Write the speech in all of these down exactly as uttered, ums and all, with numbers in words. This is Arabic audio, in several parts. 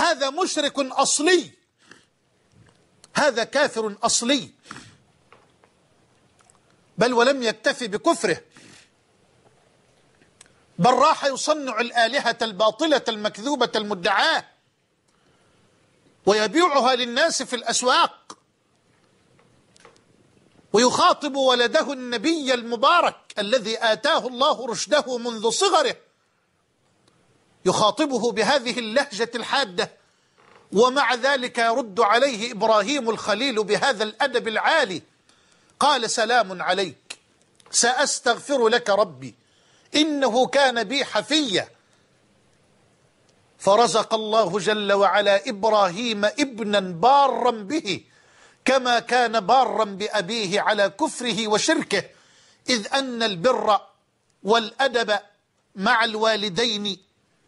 هذا مشرك أصلي، هذا كافر أصلي، بل ولم يكتفي بكفره، بل راح يصنع الآلهة الباطلة المكذوبة المدعاة ويبيعها للناس في الأسواق، ويخاطب ولده النبي المبارك الذي آتاه الله رشده منذ صغره، يخاطبه بهذه اللهجة الحادة، ومع ذلك يرد عليه إبراهيم الخليل بهذا الأدب العالي. قال: سلام عليك، سأستغفر لك ربي إنه كان بي حفيا. فرزق الله جل وعلا إبراهيم ابنا بارا به كما كان بارا بأبيه على كفره وشركه، إذ أن البر والأدب مع الوالدين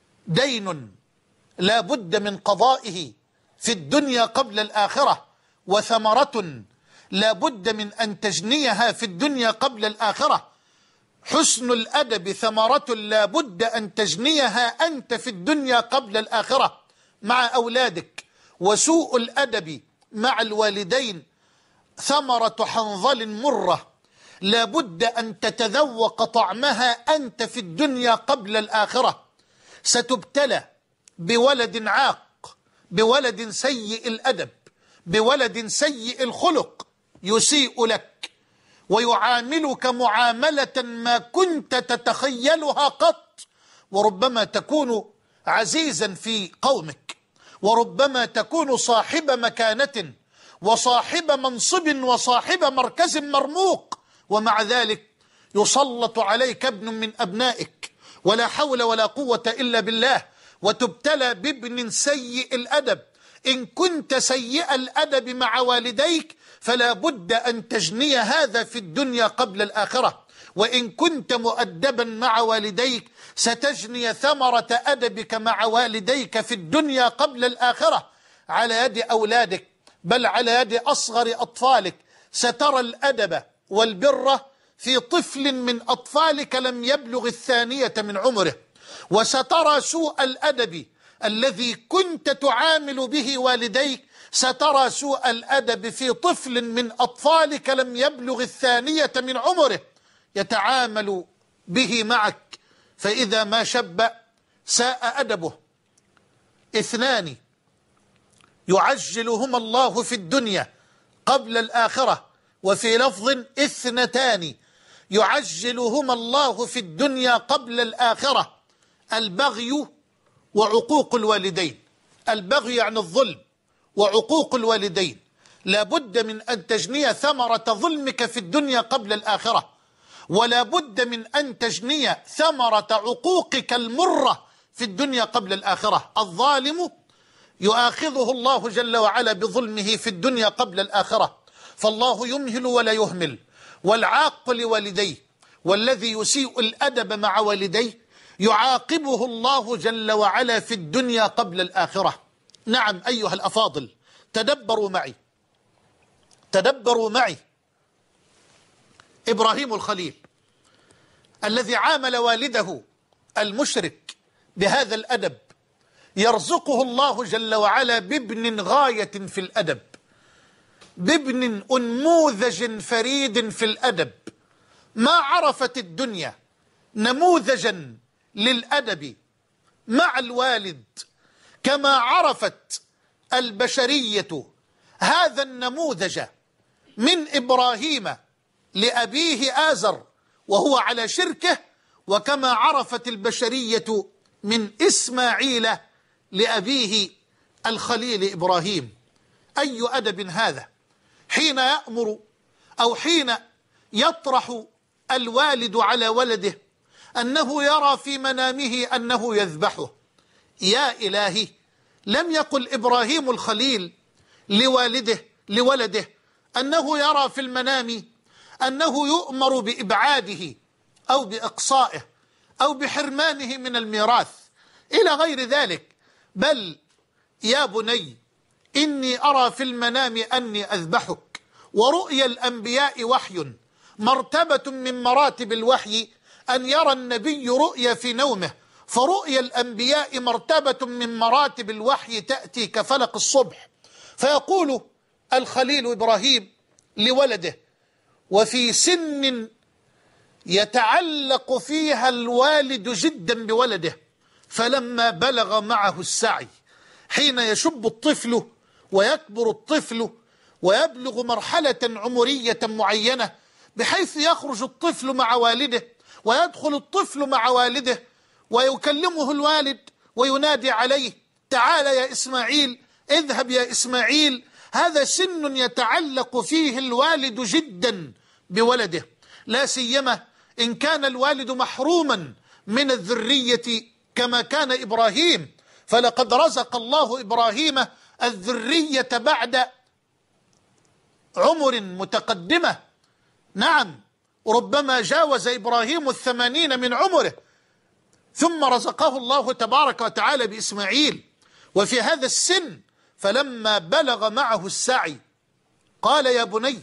دين لا بد من قضائه في الدنيا قبل الآخرة، وثمرة لا بد من أن تجنيها في الدنيا قبل الآخرة. حسن الأدب ثمرة لا بد أن تجنيها أنت في الدنيا قبل الآخرة مع أولادك، وسوء الأدب مع الوالدين ثمرة حنظل مرة لا بد أن تتذوق طعمها أنت في الدنيا قبل الآخرة. ستبتلى بولد عاق، بولد سيء الأدب، بولد سيء الخلق، يسيء لك ويعاملك معاملة ما كنت تتخيلها قط، وربما تكون عزيزا في قومك، وربما تكون صاحب مكانة وصاحب منصب وصاحب مركز مرموق، ومع ذلك يسلط عليك ابن من أبنائك ولا حول ولا قوة إلا بالله، وتبتلى بابن سيء الأدب. إن كنت سيء الأدب مع والديك فلا بد أن تجني هذا في الدنيا قبل الآخرة، وإن كنت مؤدبا مع والديك ستجني ثمرة أدبك مع والديك في الدنيا قبل الآخرة على يد أولادك، بل على يد أصغر أطفالك. سترى الأدب والبر في طفل من أطفالك لم يبلغ الثانية من عمره، وسترى سوء الأدب الذي كنت تعامل به والديك، سترى سوء الأدب في طفل من أطفالك لم يبلغ الثانية من عمره يتعامل به معك، فإذا ما شب ساء أدبه. اثنان يعجلهما الله في الدنيا قبل الآخرة، وفي لفظ اثنتان يعجلهما الله في الدنيا قبل الآخرة: البغي وعقوق الوالدين. البغي يعني الظلم، وعقوق الوالدين لا بد من أن تجني ثمرة ظلمك في الدنيا قبل الآخرة، ولا بد من أن تجني ثمرة عقوقك المرة في الدنيا قبل الآخرة. الظالم يؤاخذه الله جل وعلا بظلمه في الدنيا قبل الآخرة، فالله يمهل ولا يهمل. والعاق لوالديه والذي يسيء الأدب مع والديه يعاقبه الله جل وعلا في الدنيا قبل الآخرة. نعم أيها الأفاضل، تدبروا معي تدبروا معي إبراهيم الخليل الذي عامل والده المشرك بهذا الأدب، يرزقه الله جل وعلا بابن غاية في الأدب، بابن أنموذج فريد في الأدب. ما عرفت الدنيا نموذجا للأدب مع الوالد كما عرفت البشرية هذا النموذج من إبراهيم لأبيه آزر وهو على شركه، وكما عرفت البشرية من إسماعيل لأبيه الخليل إبراهيم. أي أدب هذا حين يأمر أو حين يطرح الوالد على ولده أنه يرى في منامه أنه يذبحه. يا إلهي، لم يقل إبراهيم الخليل لوالده لولده أنه يرى في المنام أنه يؤمر بإبعاده أو بإقصائه أو بحرمانه من الميراث إلى غير ذلك، بل يا بني إني أرى في المنام أني أذبحك. ورؤيا الأنبياء وحي، مرتبة من مراتب الوحي أن يرى النبي رؤيا في نومه، فرؤيا الأنبياء مرتبة من مراتب الوحي تأتي كفلق الصبح. فيقول الخليل إبراهيم لولده وفي سن يتعلق فيها الوالد جدا بولده، فلما بلغ معه السعي، حين يشب الطفل ويكبر الطفل ويبلغ مرحلة عمرية معينة بحيث يخرج الطفل مع والده ويدخل الطفل مع والده ويكلمه الوالد وينادي عليه تعال يا إسماعيل، اذهب يا إسماعيل. هذا سن يتعلق فيه الوالد جدا بولده، لا سيما إن كان الوالد محروما من الذرية كما كان إبراهيم، فلقد رزق الله إبراهيم الذرية بعد عمر متقدمة. نعم، ربما جاوز إبراهيم الثمانين من عمره، ثم رزقه الله تبارك وتعالى بإسماعيل. وفي هذا السن فلما بلغ معه السعي قال يا بني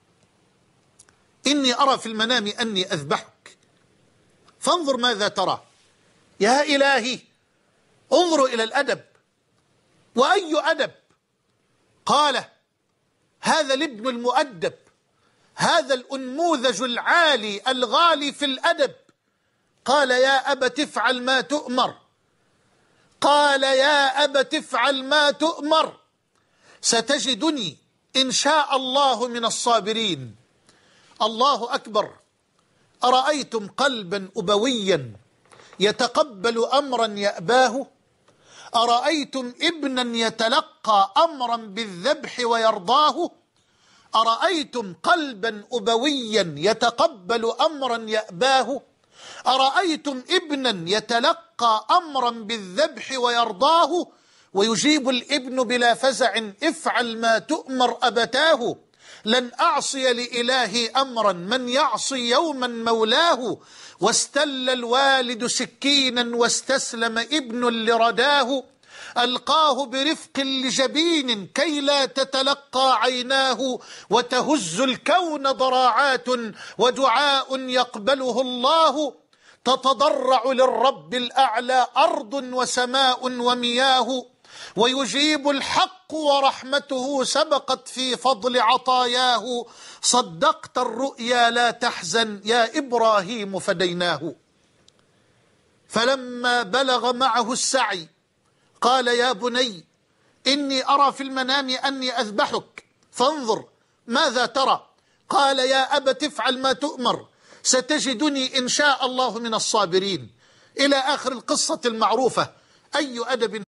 إني أرى في المنام أني أذبحك فانظر ماذا ترى. يا إلهي، انظروا إلى الأدب، وأي أدب؟ قال هذا الابن المؤدب، هذا الأنموذج العالي الغالي في الأدب. قال يا أبت افعل ما تؤمر، قال يا أبت افعل ما تؤمر ستجدني إن شاء الله من الصابرين. الله أكبر. أرأيتم قلبا أبويا يتقبل أمرا يأباه؟ أرأيتم ابنا يتلقى أمرا بالذبح ويرضاه؟ أرأيتم قلبا أبويا يتقبل أمرا يأباه؟ أرأيتم ابنا يتلقى أمرا بالذبح ويرضاه؟ ويجيب الابن بلا فزع افعل ما تؤمر أبتاه. لن أعصي لإلهي أمرا من يعصي يوما مولاه. واستل الوالد سكينا واستسلم ابن لرداه. ألقاه برفق لجبين كي لا تتلقى عيناه. وتهز الكون ضراعات ودعاء يقبله الله. تتضرع للرب الأعلى أرض وسماء ومياه. ويجيب الحق ورحمته سبقت في فضل عطاياه. صدقت الرؤيا لا تحزن يا إبراهيم فديناه. فلما بلغ معه السعي قال يا بني إني أرى في المنام أني أذبحك فانظر ماذا ترى. قال يا أبت افعل ما تؤمر ستجدني إن شاء الله من الصابرين. إلى آخر القصة المعروفة. أي أدب